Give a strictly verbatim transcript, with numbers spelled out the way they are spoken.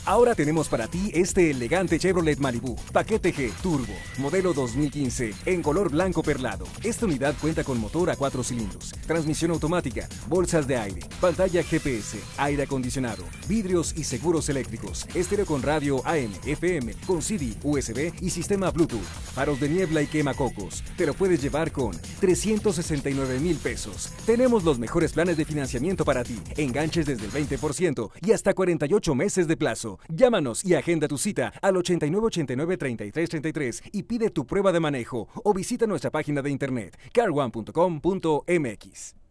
Ahora tenemos para ti este elegante Chevrolet Malibu, paquete G, turbo, modelo dos mil quince, en color blanco perlado. Esta unidad cuenta con motor a cuatro cilindros, transmisión automática, bolsas de aire, pantalla G P S, aire acondicionado, vidrios y seguros eléctricos, estéreo con radio A M, F M, con C D, U S B y sistema Bluetooth, faros de niebla y quemacocos. Te lo puedes llevar con trescientos sesenta y nueve mil pesos. Tenemos los mejores planes de financiamiento para ti, enganches desde el veinte por ciento y hasta cuarenta y ocho meses de plazo. Llámanos y agenda tu cita al ochenta y nueve ochenta y nueve treinta y tres treinta y tres y pide tu prueba de manejo o visita nuestra página de internet car one punto com punto m x.